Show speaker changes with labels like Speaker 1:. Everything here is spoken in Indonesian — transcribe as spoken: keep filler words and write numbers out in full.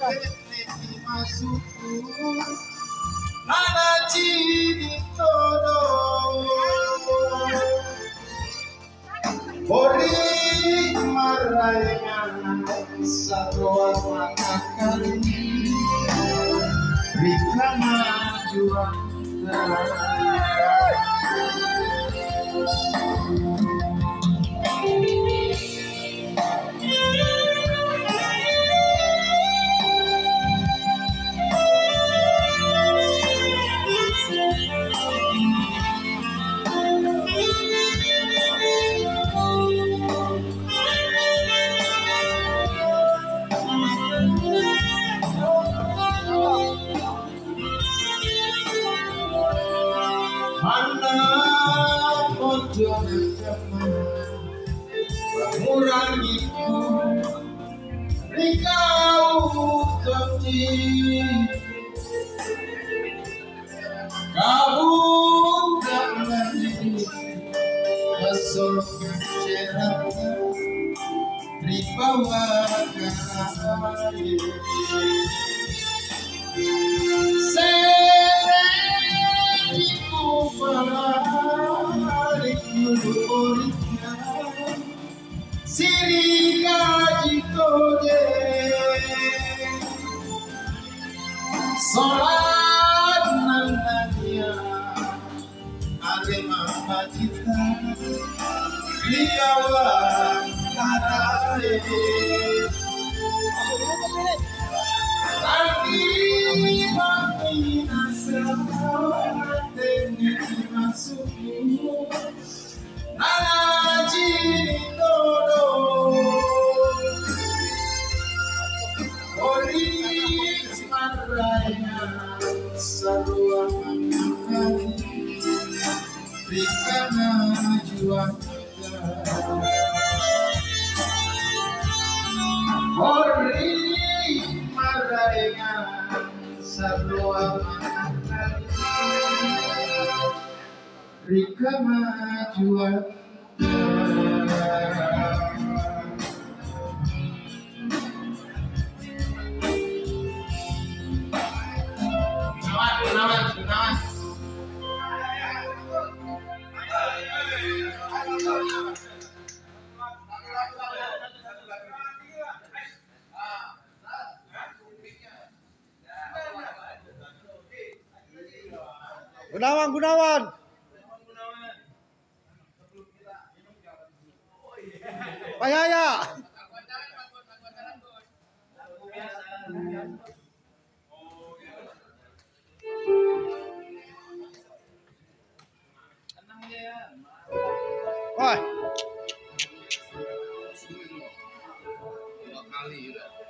Speaker 1: Ori marayangan sarwa makakan Rika majuan Anak pojok mengurangiku Rikau toci Kabut tak lagi Besok cerita Ribawa kaya Sirika jitode Solat nananya Alema majita Liawan harae Lagi mami nasihat Dengan masukmu Nana jitodo Ori maraya Sarua makan Rika majuan Ori maraya Sarua makan Rika majuan
Speaker 2: Gunawan, Gunawan. Pak Yaya. Wah. Dua kali